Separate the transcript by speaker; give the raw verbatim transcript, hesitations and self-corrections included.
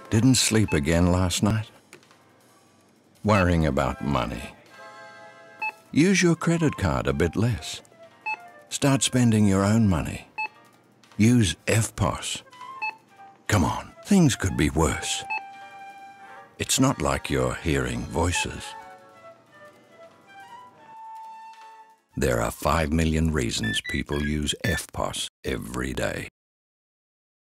Speaker 1: Didn't sleep again last night? Worrying about money. Use your credit card a bit less. Start spending your own money. Use Eftpos. Come on, things could be worse. It's not like you're hearing voices. There are five million reasons people use Eftpos every day.